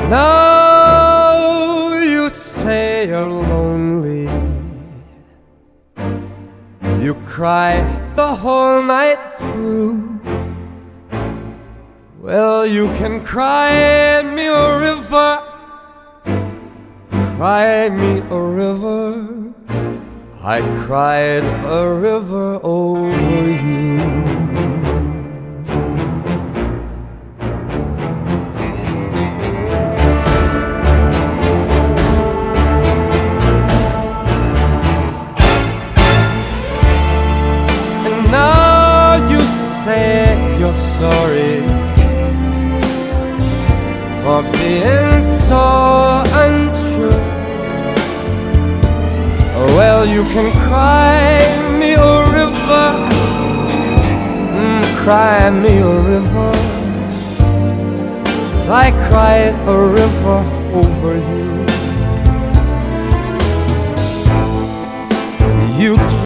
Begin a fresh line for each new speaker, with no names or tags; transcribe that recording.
Now you say you're lonely. You cry the whole night through. Well, you can cry me a river, cry me a river. I cried a river over you. And now you say you're sorry for being so untrue. Well, you can cry me a river, cry me a river, 'cause I cried a river over you. You